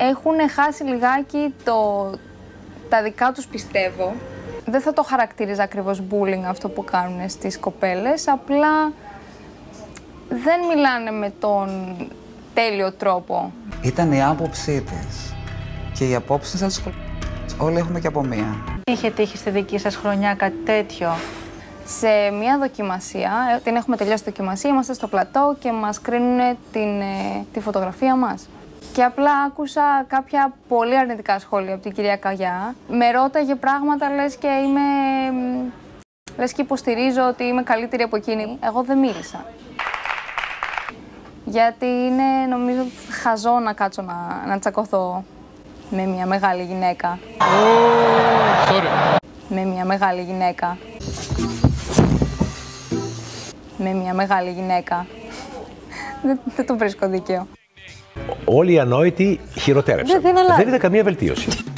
έχουν χάσει λιγάκι τα δικά τους, πιστεύω. Δεν θα το χαρακτηρίζα ακριβώς bullying αυτό που κάνουν στις κοπέλες, απλά δεν μιλάνε με τον τέλειο τρόπο. Ήταν η άποψή της και οι απόψεις σας όλοι έχουμε και από μία. Είχε τύχει στη δική σας χρονιά κάτι τέτοιο? Σε μια δοκιμασία, την έχουμε τελειώσει τη δοκιμασία, είμαστε στο πλατό και μας κρίνουν τη φωτογραφία μας. Και απλά άκουσα κάποια πολύ αρνητικά σχόλια από την κυρία Καγιά. Με ρώταγε πράγματα, λες και υποστηρίζω ότι είμαι καλύτερη από εκείνη. Εγώ δεν μίλησα. Γιατί είναι, νομίζω, χαζό να κάτσω να τσακωθώ με μια μεγάλη γυναίκα. Με μια μεγάλη γυναίκα. Με μια μεγάλη γυναίκα. Δεν το βρίσκω δίκαιο. Όλοι οι ανόητοι χειροτέρεψαν. Δεν είδα καμία βελτίωση.